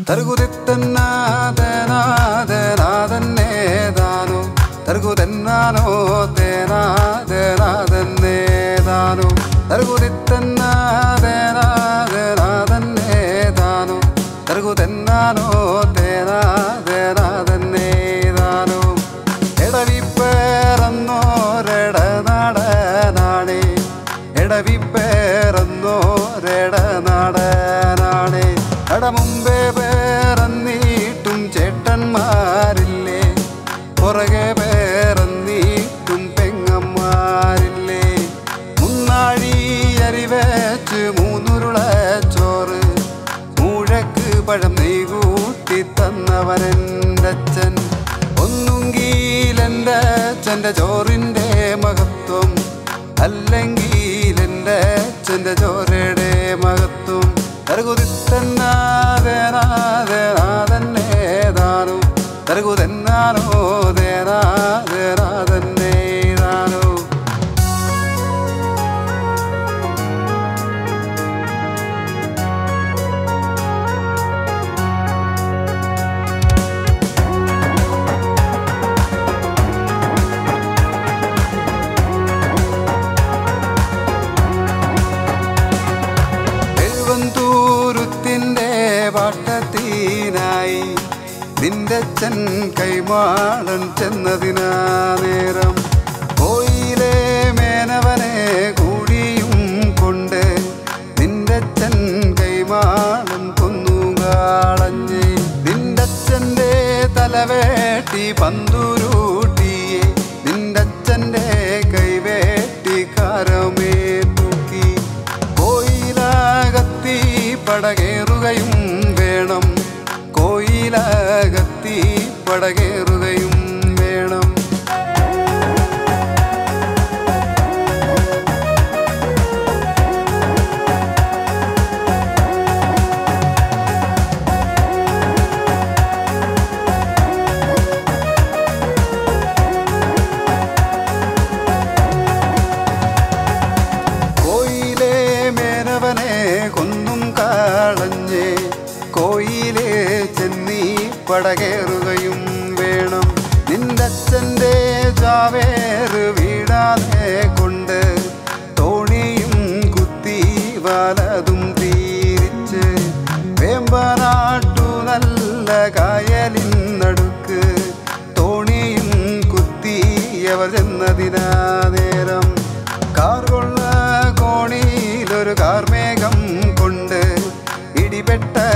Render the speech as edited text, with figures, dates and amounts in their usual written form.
തരുകുതിത്തന്നാതനാതനാതന്നെ താനോ തരുകുതെന്നാനോ തേനാതനാതന്നെ താനോ തരുകുതിത്തന്നാതനാതനാതന്നെ താനോ തരുകുതെന്നാനോ തേനാതനാതന്നെ താനോ എടവിപ്പേറന്നോരെടനാടനാണേ എടവിപ്പേറന്നോരെടനാടനാണേ മുമ്പേ പേറന്നീട്ടും ചേട്ടന്മാരില്ലേ പുറകെ പേറന്നീട്ടും പെങ്ങന്മാരില്ലേ മുന്നാഴി അരിവെച്ച് മൂന്നുരുള ചോറ് മൂഴക്ക് പഴം നെയ്കൂട്ടി തന്നവനെൻ്റെ അച്ഛൻ ഒന്നുകിലെൻ്റെ അച്ഛൻ്റെ ചോറിൻ്റെ മഹത്വം അല്ലെങ്കിൽ എൻ്റെ അച്ഛൻ്റെ ചോരയുടെ മഹത്വം തരുകുതിത്തന്നാതനാതനാതന്നെ താനോ തരുകുതെന്നാനോ തേനാതനാതന്നെ താനോ എഴുവന്തൂരുത്തിൻ്റെ പാട്ടത്തിനായി നിന്റെ അച്ഛൻ കൈമാളൻ ചെന്നതിനാ നേരം കോയിലെ മേനവനെ കൂടിയും കൊണ്ട് നിന്റെ അച്ഛൻ കൈമാളൻ കൊന്നുകാളഞ്ഞ് നിന്റെ അച്ഛൻ്റെ തലവേട്ടി പന്തുരുട്ടിയെ നിന്റെ അച്ഛൻ്റെ കൈവേട്ടി കാരമേ തൂക്കി കോയിലകത്തി പടകേറുകയും വേണം കോയിലകത്തി പടകേറുകയും വേണം കോയിലെ മേനവനെ കൊന്നും കാളഞ്ഞേ കോയിലെ ചെന്നീ പടകേറുകയും വേണം നിന്റെ അച്ഛൻ്റെ ചാവേറ് വീടാതെ കൊണ്ട് തോണിയും കുത്തി വലതും തീരിച്ച് വേമ്പനാട്ടു നല്ല കായലിനടുക്ക് തോണിയും കുത്തിയവർ ചെന്നതിനാ നേരം കാർകൊള്ള കോണിയിലൊരു കാർമേഘം കൊണ്ട് ഇടിപെട്ട